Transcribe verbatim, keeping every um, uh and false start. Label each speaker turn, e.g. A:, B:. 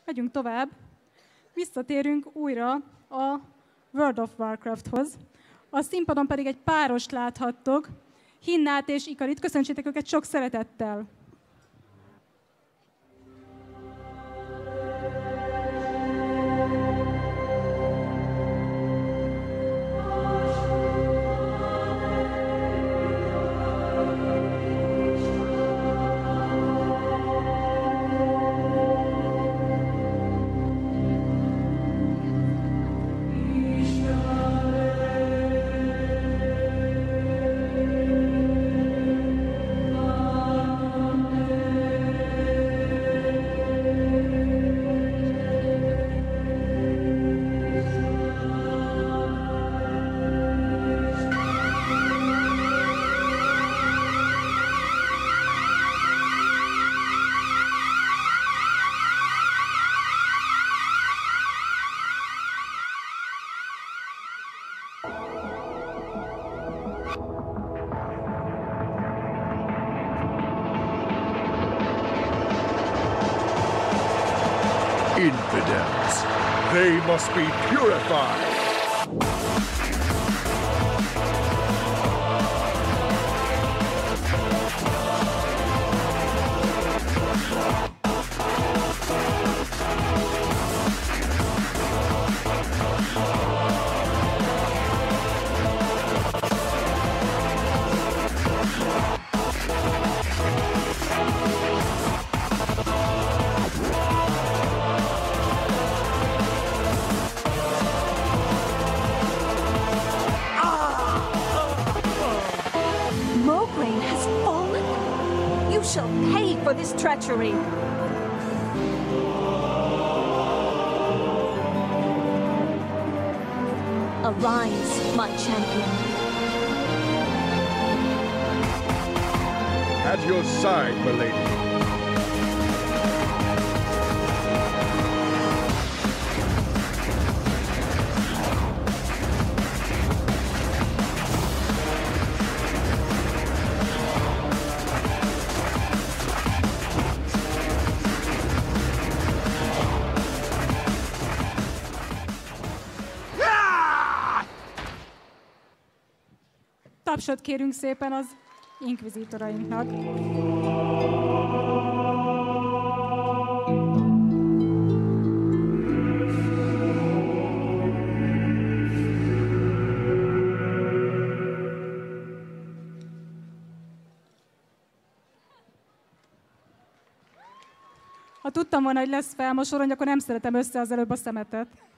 A: megyünk tovább. Visszatérünk újra a World of Warcrafthoz. A színpadon pedig egy párost láthattok, Hinnát és Ikarit. Köszöntsétek őket sok szeretettel!
B: Infidels. They must be purified.
C: Shall pay for this treachery. Arise, my champion.
B: At your side, milady.
A: Tapsot kérünk szépen az inkvizitorainknak. Ha tudtam volna, hogy lesz felmosoron, akkor nem szeretem össze az előbb a szemetet.